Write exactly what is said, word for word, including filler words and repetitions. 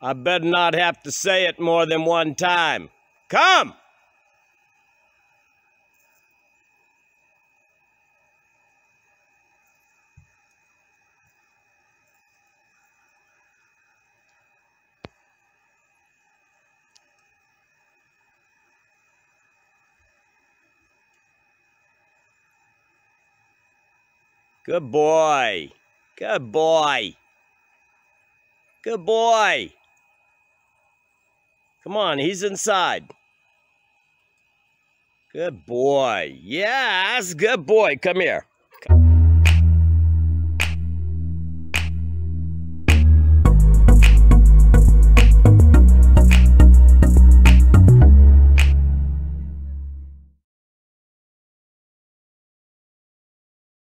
I better not have to say it more than one time. Come! Good boy. Good boy. Good boy. Come on, he's inside. Good boy. Yes, good boy. Come here.